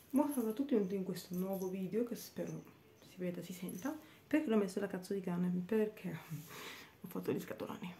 Buonasera a tutti in questo nuovo video che spero si veda, si senta. Perché l'ho messo la cazzo di cane? Perché ho fatto gli scatoloni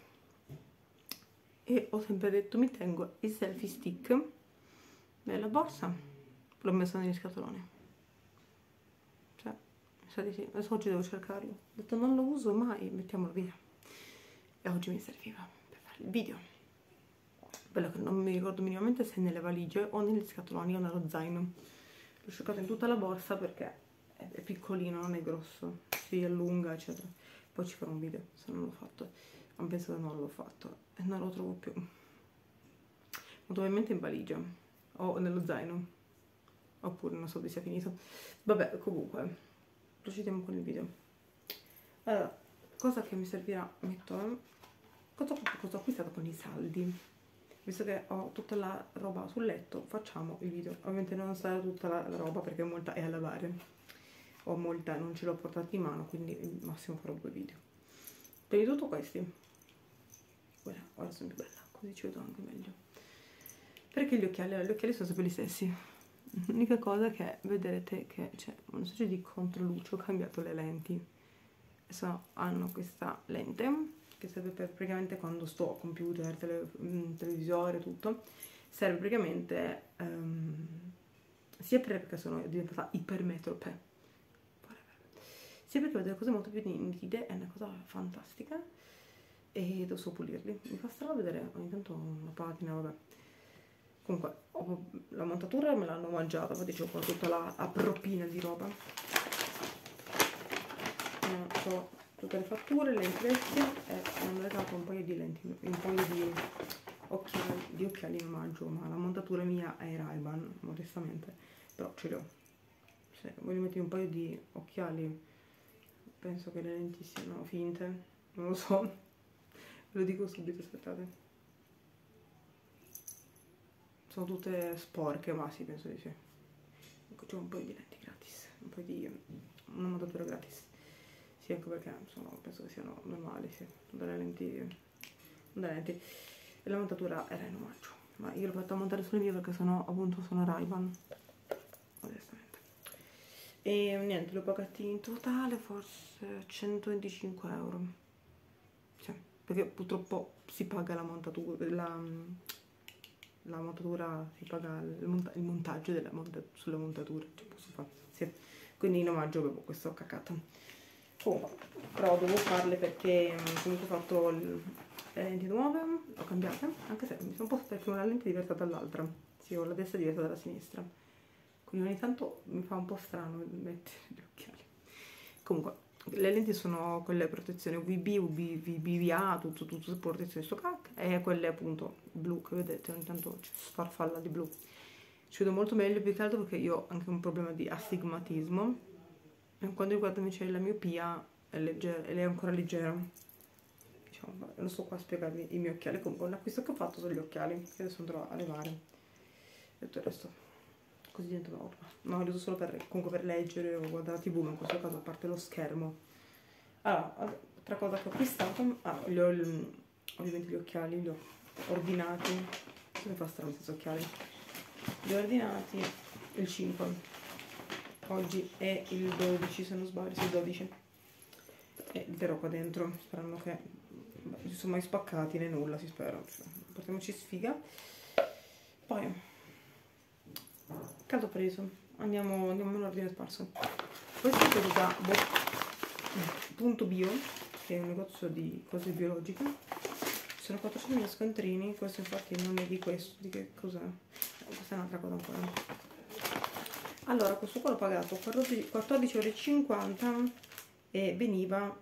e ho sempre detto mi tengo il selfie stick nella borsa, l'ho messo negli scatoloni, cioè mi sa di sì. Adesso oggi devo cercarlo, ho detto non lo uso mai, mettiamolo via, e oggi mi serviva per fare il video. Quello che non mi ricordo minimamente se è nelle valigie o negli scatoloni o nello zaino. L'ho cercato in tutta la borsa perché è piccolino, non è grosso, si allunga eccetera. Poi ci farò un video se non l'ho fatto, ho pensato che non l'ho fatto e non lo trovo più. Molto probabilmente in valigia o nello zaino, oppure non so dove sia finito. Vabbè, comunque procediamo con il video. Allora, cosa che mi servirà, metto cosa ho acquistato con i saldi. Visto che ho tutta la roba sul letto, facciamo il video. Ovviamente non sarà tutta la roba perché molta è a lavare, ho molta, non ce l'ho portata in mano, quindi al massimo farò 2 video. Prima di tutto questi, guarda, ora sono più bella, così ci vedo anche meglio. Perché gli occhiali sono sempre gli stessi. L'unica cosa è che vedrete che c'è una specie di controluce, ho cambiato le lenti. Adesso hanno questa lente che serve per praticamente quando sto a computer, televisore, tutto. Serve praticamente sia perché sono diventata ipermetrope, sia perché vedo le cose molto più nitide, è una cosa fantastica e devo solo pulirli. Mi fa strano vedere ogni tanto una patina, vabbè. Comunque la montatura me l'hanno mangiata, infatti c'ho qua tutta la proppina di roba. Ho tutte le fatture, le vecchie e mi hanno regalato un paio di lenti, un paio di occhiali in omaggio, ma la montatura mia è Ray-Ban, modestamente, però ce li ho. Se voglio mettere un paio di occhiali, penso che le lenti siano finte, non lo so, ve lo dico subito, aspettate. Sono tutte sporche, ma sì, penso di sì. Ecco, c'è un paio di lenti gratis, una montatura gratis. Sì, anche perché penso che siano normali, sì, delle lenti. E la montatura era in omaggio, ma io l'ho fatta montare sulle mie perché appunto sono Ray-Ban, onestamente. E niente, l'ho pagati in totale forse 125 euro. Cioè, perché purtroppo si paga la montatura, la montatura, si paga il montaggio sulla montatura, cioè posso fare, sì. Quindi in omaggio avevo questo cacata. Oh, però devo farle perché comunque ho fatto le lenti nuove, ho cambiate, anche se mi sono un po' perché una lente è diversa dall'altra, sì, ho la destra diversa dalla sinistra, quindi ogni tanto mi fa un po' strano mettere gli occhiali. Comunque le lenti sono quelle protezione UVB, VBA, tutto protezione sto cac, e quelle appunto blu che vedete ogni tanto c'è sfarfalla di blu. Ci vedo molto meglio, più che altro perché io ho anche un problema di astigmatismo. Quando riguarda invece la miopia è leggera, ed è ancora leggera, diciamo, non sto qua a spiegarvi i miei occhiali. Comunque l'acquisto che ho fatto sono gli occhiali, che adesso andrò a levare e tutto il resto così diventa una roba, ma li uso solo comunque per leggere o guardare la TV, ma in questo caso a parte lo schermo. Allora, altra cosa che ho acquistato, ovviamente gli occhiali li ho ordinati, come fa strano senza occhiali, li ho ordinati il 5, oggi è il 12 se non sbaglio, sì, il 12, e li terrò qua dentro sperando che non si sono mai spaccati né nulla, si spera, cioè, portiamoci sfiga. Poi che ho preso? Andiamo in ordine sparso. Questo è preso da Punto Bio, che è un negozio di cose biologiche. Ci sono 400.000 scontrini, questo infatti non è di questo, di che cos'è? Questa è un'altra cosa ancora. Allora, questo qua l'ho pagato 14,50 euro e veniva,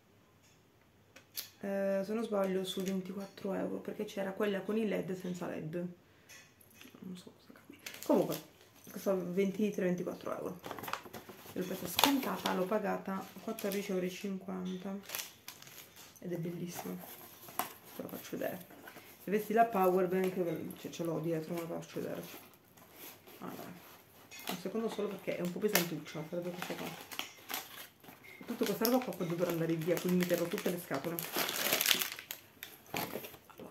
se non sbaglio, su 24 euro, perché c'era quella con i LED e senza LED. Non so cosa cambia. Comunque, costa 23-24 euro. L'ho presa scontata, l'ho pagata 14,50 euro ed è bellissima. Ve la faccio vedere. Se avessi la power bank, ce l'ho dietro, ma la faccio vedere. Allora, un secondo solo perché è un po' pesantuccia, sarebbe questa qua. Tutta questa roba qua poi dovrò andare via, quindi mi terrò tutte le scatole.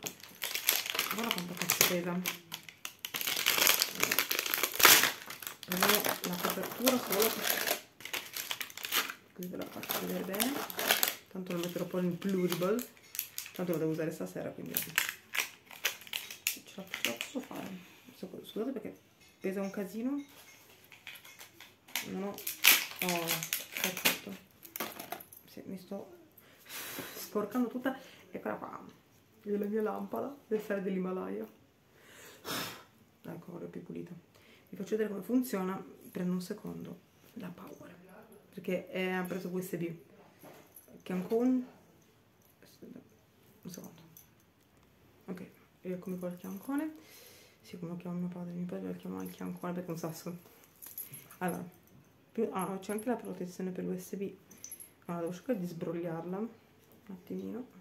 Allora quanto cazzo pesa? Prendiamo la copertura solo così ve la faccio vedere bene, tanto lo metterò poi in pluribus, tanto lo devo usare stasera, quindi ce la posso fare. Scusate perché pesa un casino, non ho... oh, perfetto, sì, mi sto sporcando tutta. Eccola qua, la mia lampada del sale dell'Himalaya, ecco, ora è più pulita. Vi faccio vedere come funziona, prendo un secondo, la power, perché ha preso USB, Cancun, un secondo, ok, eccomi qua il chiancone, sì, come lo chiama mio padre lo chiama il chiancone perché è un sasso. Allora, c'è anche la protezione per l'USB, allora devo cercare di sbrogliarla un attimino.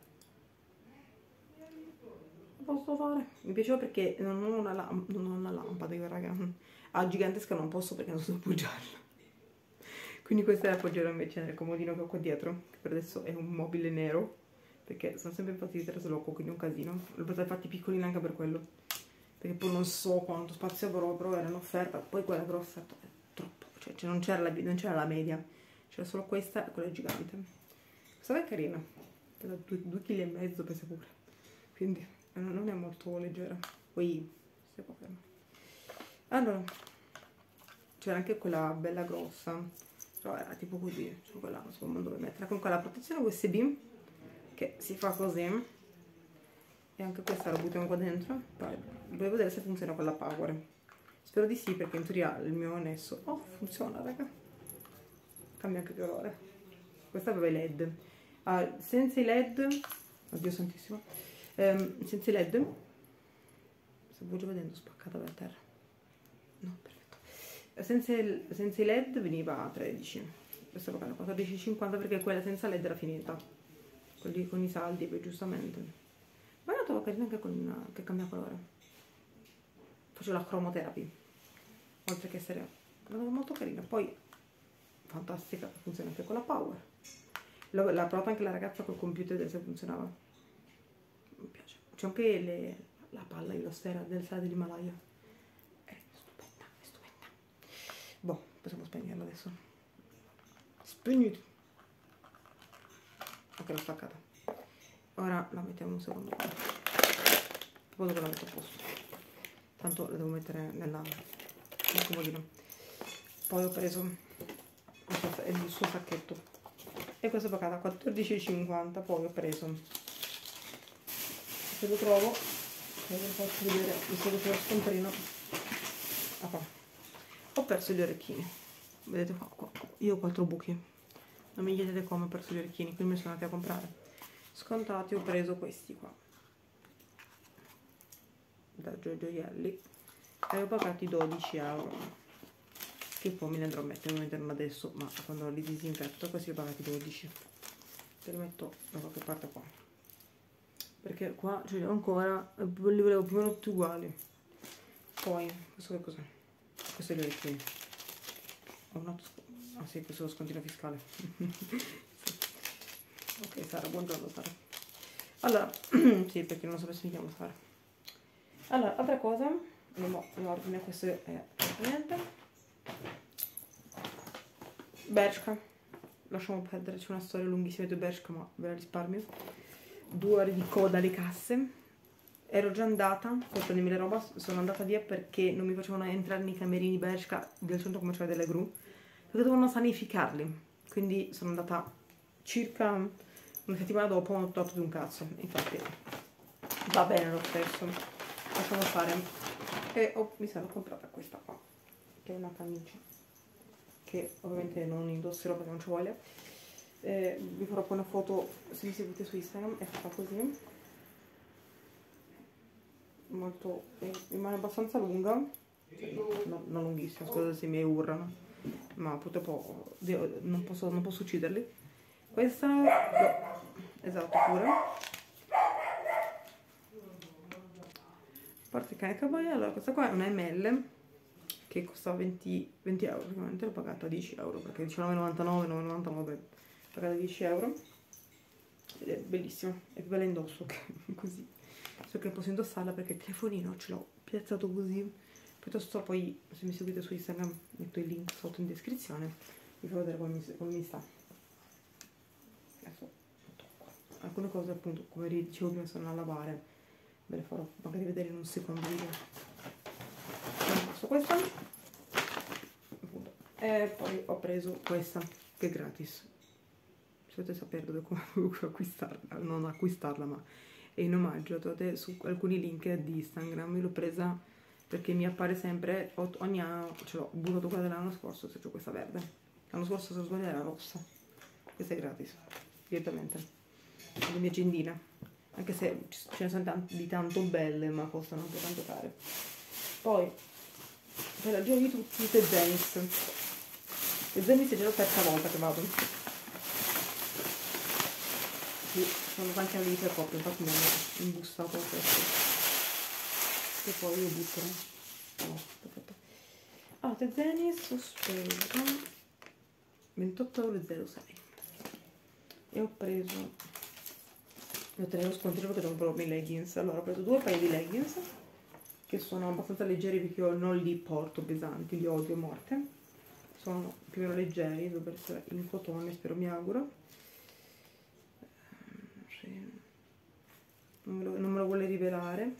Posso fare? Mi piaceva perché non ho una lampada, io raga, a gigantesca non posso perché non so appoggiarla, quindi questa la appoggerò invece nel comodino che ho qua dietro, che per adesso è un mobile nero perché sono sempre infatti di trasloco, quindi è un casino. L'ho presa infatti piccolina anche per quello, perché poi non so quanto spazio avrò, però era in offerta. Poi quella grossa è troppo, cioè non c'era la media, c'era solo questa e quella gigante. Questa è carina, pesa 2,5 kg pesa pure, quindi non è molto leggera. Poi si può fermare. Allora c'era anche quella bella grossa, però era tipo così, cioè quella non so dove metterla. Comunque la protezione USB che si fa così, e anche questa la buttiamo qua dentro. Poi devo vedere se funziona con la power, spero di sì perché in teoria il mio annesso funziona, raga, cambia anche colore. Questa aveva i led, senza i led, oddio santissimo, senza i led, stavo già vedendo spaccata per terra, no, perfetto, senza i led veniva a 13, questa pagata 14,50 perché quella senza led era finita, quelli con i saldi, poi giustamente. Ma la trovo carina anche che cambia colore, faccio la cromotherapy oltre che essere, la trovo molto carina. Poi fantastica, funziona anche con la power, l'ha provata anche la ragazza col computer, se funzionava, mi piace. C'è anche la palla illosfera del sale dell'Himalaya, è stupenda, è stupenda. Boh, possiamo spegnerla adesso, spegniti. Ok, l'ho staccata, ora la mettiamo un secondo qua, poi dopo la metto a posto, tanto la devo mettere nel comodino. Poi ho preso il suo sacchetto e questa è pagata 14,50. Poi ho preso, se lo trovo, vi faccio vedere, visto che c'è lo scontrino, ho perso gli orecchini, vedete qua, io ho 4 buchi, non mi chiedete come ho perso gli orecchini, quindi mi sono andati a comprare scontati. Ho preso questi qua da Gioielli e ho pagati 12 euro, che poi me ne andrò a mettere, non metterlo adesso, ma quando li disinfetto. Questi ho pagati 12, te li metto da qualche parte qua, perché qua ce li ho ancora, li volevo più o meno tutti uguali. Poi questo che cos'è? Questo è gli orecchini, ah sì, questo è lo scontino fiscale. Ok Sara, buongiorno Sara. Allora, sì, perché non so se mi chiamo Sara. Allora, altra cosa, andiamo in ordine, questo è niente. Bershka, lasciamo perdere, c'è una storia lunghissima di Bershka, ma ve la risparmio. 2 ore di coda alle casse, ero già andata per prendermi la roba, sono andata via perché non mi facevano entrare nei camerini Bershka del centro commerciale delle Gru, perché dovevano sanificarli, quindi sono andata circa una settimana dopo, non ho trovato più un cazzo, infatti va bene lo stesso, lasciamo fare. E mi sono comprata questa qua, che è una camicia, che ovviamente non indosserò perché non ci voglia. Vi farò poi una foto se mi seguite su Instagram, è fatta così, molto, rimane abbastanza lunga, no, non lunghissima, scusate se mi urlano, ma purtroppo non posso ucciderli. Questa, esatto, pure, parte cane cavallo. Allora questa qua è una ML che costava 20 euro, praticamente l'ho pagata 10 euro perché 19,99, 9,99, pagata 10 euro ed è bellissima, è più bella indosso che così, so che posso indossarla perché il telefonino ce l'ho piazzato così Piuttosto poi, se mi seguite su Instagram, metto il link sotto in descrizione, vi farò vedere come mi sta. Adesso tocco. Alcune cose appunto, come dicevo prima, sono a lavare, ve le farò magari vedere in un secondo video. Ho messo questa appunto. E poi ho preso questa che è gratis. Se volete sapere dove acquistarla, non acquistarla, ma è in omaggio, trovate su alcuni link di Instagram. Io l'ho presa perché mi appare sempre, ogni anno ce l'ho buttato quella dell'anno scorso, se c'ho questa verde. L'anno scorso, se non sbaglio, era rossa. Questa è gratis, direttamente. È la mia agendina. Anche se ce ne sono di tanto belle, ma costano anche tanto care. Poi, per la gioia di tutti, The Zenith. The Zenith è già la terza volta che vado. Sì, sono tanti anni di proprio, infatti mi hanno imbussato questo. E poi io butterò. Oh, perfetto. Ah, The Zenith sospeso 28,06 €. E ho preso, io tenevo scontrino perché non provo i leggings. Allora ho preso 2 paia di leggings che sono abbastanza leggeri perché io non li porto pesanti, li odio a morte. Sono più o meno leggeri, dovrebbero essere in cotone, spero, mi auguro. Sì. Non me lo vuole rivelare.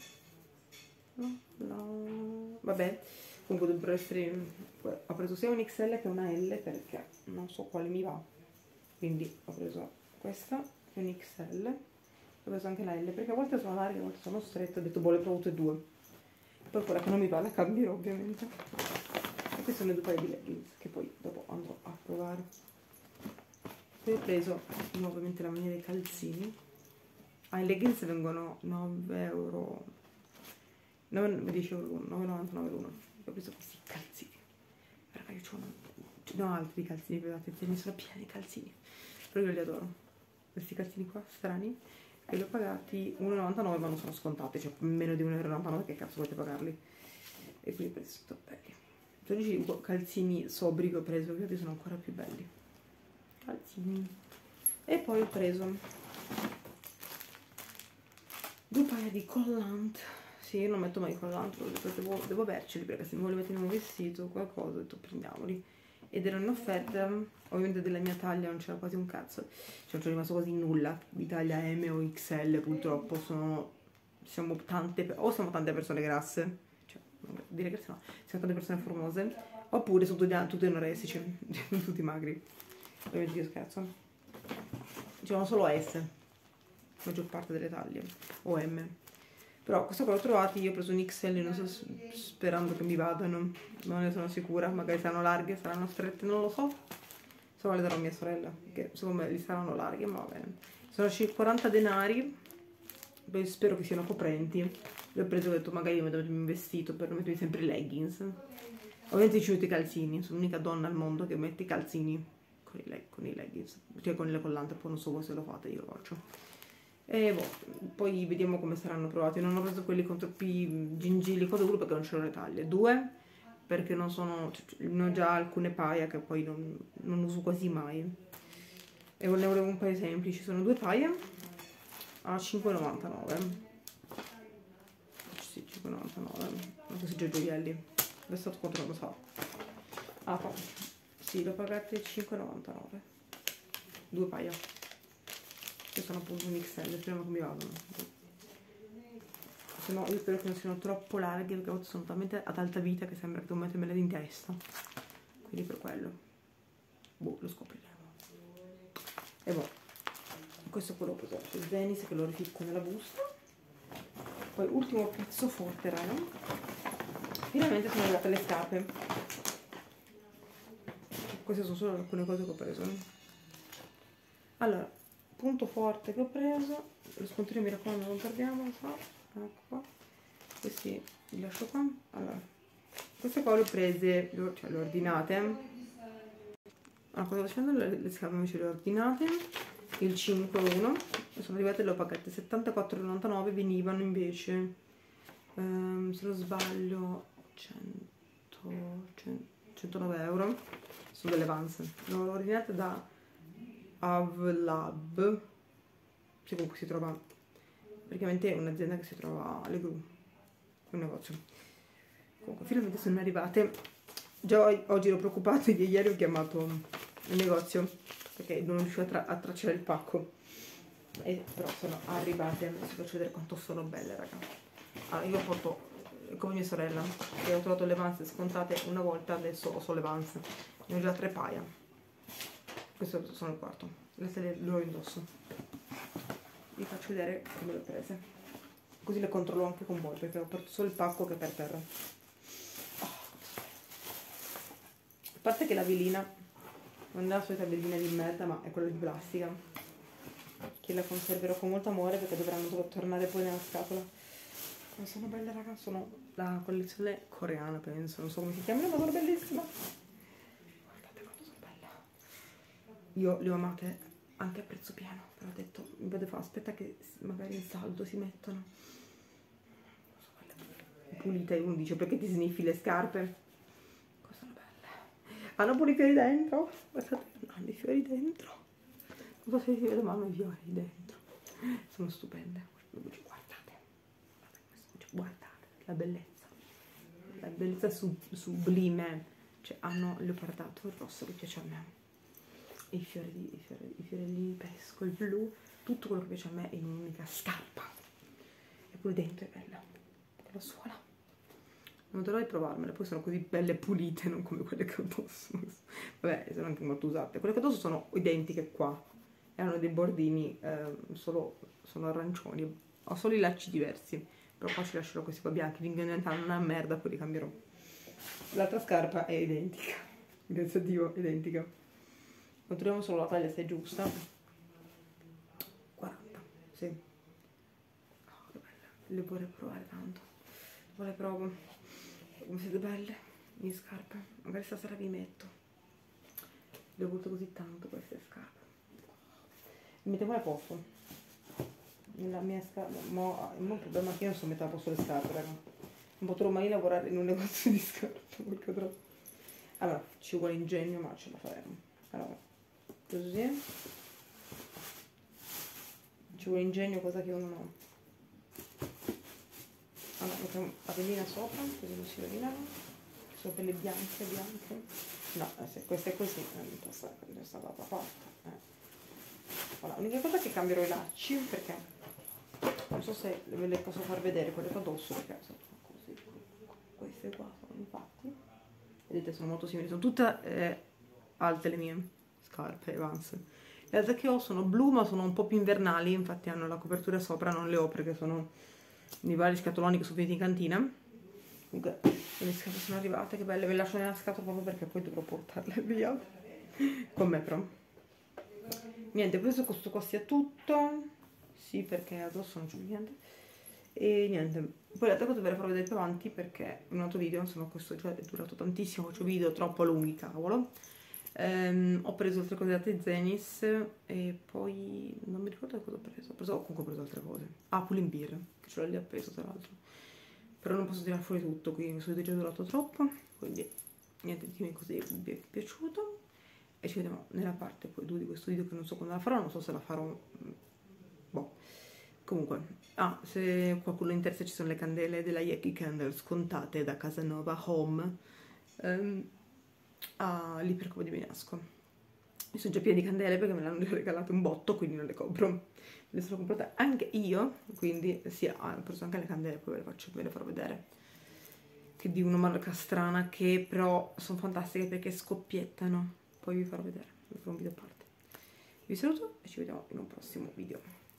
No. Vabbè, comunque dovrebbero essere. Ho preso sia un XL che una L perché non so quale mi va, quindi ho preso questa e un XL. Ho preso anche la L perché a volte sono larghe, a volte sono strette. Ho detto boh, le provo tutte e due, poi quella che non mi va la cambierò ovviamente. E questi sono i 2 paia di leggings che poi dopo andrò a provare. Poi ho preso nuovamente la maniera dei calzini. I leggings vengono 9 €, 10 € l'uno, 9,99 l'uno. Ho preso questi calzini. Raga, io ho altri calzini, per attenzione, sono pieni di calzini. Però io li adoro. Questi calzini qua, strani, che li ho pagati 1,99 €, ma non sono scontati, cioè meno di 1,99 €, che cazzo volete pagarli? E quindi ho preso tutto belli. Sono i calzini sobri che ho preso, che sono ancora più belli. Calzini. E poi ho preso 2 paia di collant. Sì, io non metto mai collant, devo averceli perché se mi voglio mettere in un vestito o qualcosa, ho detto prendiamoli. Ed erano in offerta, ovviamente della mia taglia non c'era quasi un cazzo, cioè non c'è rimasto quasi nulla di taglia M o XL, purtroppo siamo tante persone grasse, cioè non dire grasse no, siamo tante persone formose, oppure sono tutti anoressici, tutti magri, ovviamente io scherzo. Diciamo solo S, maggior parte delle taglie, o M. Però questo qua l'ho trovato, io ho preso un XL, non so, sperando che mi vadano, non ne sono sicura, magari saranno larghe, saranno strette, non lo so. Se no le darò a mia sorella, che secondo me li saranno larghe, ma va bene. Sono 40 denari, poi spero che siano coprenti. Le ho preso e ho detto magari io mettermi un vestito per non mettermi sempre i leggings. Ovviamente ci metto i calzini, sono l'unica donna al mondo che mette i calzini con i leggings, cioè con le collante, poi non so voi se lo fate, io lo faccio. E boh, poi vediamo come saranno provati. Non ho preso quelli con troppi gingilli, cose duro perché non c'erano le taglie. 2 perché non sono, cioè, ne ho già alcune paia che poi non uso quasi mai. E ne volevo un paio semplici. Sono 2 paia a 5,99. Sì, 5,99. Non so se già gioielli. Adesso quanto non lo so. Ah, sì, l'ho pagate 5,99. 2 paia. Che sono appunto un XL, speriamo che mi vadano. Se no io spero che non siano troppo larghe perché a volte sono talmente ad alta vita che sembra che devo mettermele in testa. Quindi per quello. Boh, lo scopriremo. E boh. Questo è quello che ho preso. Il Zenith che lo rificco nella busta. Poi ultimo pezzo forte, raga. Finalmente sono arrivate le scarpe. Queste sono solo alcune cose che ho preso. Allora, punto forte che ho preso, lo scontrino mi raccomando non perdiamo, lo so, ecco qua, questi li lascio qua. Allora, queste qua le ho prese, cioè le ho ordinate. Allora, cosa sto facendo? Le scarpe invece le ho ordinate, il 5,1, sono arrivate e le ho pagate 74,99, venivano invece, se non sbaglio, 109 €, sono delle Vans, le ho ordinate da Avlab, sì, comunque si trova, praticamente è un'azienda che si trova alle Gru, un negozio, Comunque finalmente sono arrivate. Già oggi ero preoccupata, ieri ho chiamato il negozio perché non riuscivo a tracciare il pacco, però sono arrivate. Adesso faccio vedere quanto sono belle, raga. Allora, io porto come mia sorella, che ho trovato le Vans scontate una volta, adesso ho solo le Vans, ne ho già 3 paia. Questo sono il quarto, le ho indosso. Vi faccio vedere come le ho prese, così le controllo anche con voi, perché ho portato solo il pacco che è per terra. A parte che la velina non è la solita velina di merda, ma è quella di plastica, che la conserverò con molto amore perché dovranno tornare poi nella scatola. Ma sono belle, raga, sono la collezione coreana, penso, non so come si chiama, ma sono bellissime. Guardate quanto sono belle. Io le ho amate anche a prezzo pieno, però ho detto, mi vedo fa, aspetta che magari in saldo si mettono. Sono belle. Pulite, uno dice, perché ti sniffi le scarpe? Cosa sono belle. Hanno pure i fiori dentro, guardate, hanno i fiori dentro. Non so se si vede, ma hanno i fiori dentro. Sono stupende, guardate la bellezza sublime, cioè hanno il leopardato, il rosso che piace a me, e i fiori di pesco, il blu, tutto quello che piace a me in un'unica scarpa, e pure dentro è bella, con la suola, non dovrei provarmele, poi sono così belle pulite, non come quelle che ho addosso, vabbè, sono anche molto usate, quelle che ho addosso sono identiche qua, e hanno dei bordini, sono arancioni, ho solo i lacci diversi. Però poi ci lascerò questi qua bianchi, finché diventano una merda, poi li cambierò. L'altra scarpa è identica, grazie a Dio, identica. Controlliamo solo la taglia se è giusta. 40, sì. Oh, che belle, le vorrei provare tanto. Dopo le provo. Come siete belle, mie scarpe. Magari stasera vi metto. Le ho volute così tanto queste scarpe. Mi mettiamo a posto. La mia scarpa, il mio problema è che io non so mettere a posto le scarpe, raga. Non potrò mai lavorare in un negozio di scarpe, perché troppo. Allora, ci vuole ingegno, ma ce la faremo. Allora, così. Ci vuole ingegno, cosa che uno non ha. Allora, mettiamo la velina sopra, così non si rovinano. Sono quelle bianche. No, se questa è così, non sta data fatta. Allora, l'unica cosa è che cambierò i lacci, perché non so se ve le posso far vedere quelle che ho addosso, perché sono così. Queste qua sono, infatti, vedete, sono molto simili, sono tutte alte le mie scarpe Vans. Le altre che ho sono blu, ma sono un po' più invernali, infatti hanno la copertura sopra, non le ho perché sono nei vari scatoloni che sono finiti in cantina. Comunque le mie scarpe sono arrivate, che belle, ve le lascio nella scatola proprio perché poi dovrò portarle via con me, però. Niente, questo qua sia tutto. Sì, perché addosso non c'è niente. E niente, poi l'altra cosa ve la farò vedere più avanti, perché in un altro video, insomma, questo già è durato tantissimo, faccio video troppo lunghi, cavolo. Ho preso altre cose da Zenis e poi non mi ricordo cosa ho preso, comunque ho preso altre cose. Ah, Pull&Bear, che ce l'ho lì appeso tra l'altro. Però non posso tirare fuori tutto, quindi questo video è già durato troppo, quindi niente, ditemi così vi è piaciuto. E ci vediamo nella parte poi 2 di questo video, che non so quando la farò, non so se la farò, boh. Comunque, se qualcuno interessa, ci sono le candele della Yankee Candle scontate da Casanova Home, all'Ipercovo di Benasco. Mi sono già piena di candele perché me le hanno regalate un botto, quindi non le compro. Le sono comprate anche io, quindi sì, ho preso anche le candele, poi ve le farò vedere. Che di una marca strana, che però sono fantastiche perché scoppiettano. Poi vi farò vedere, vi farò un video a parte. Vi saluto e ci vediamo in un prossimo video.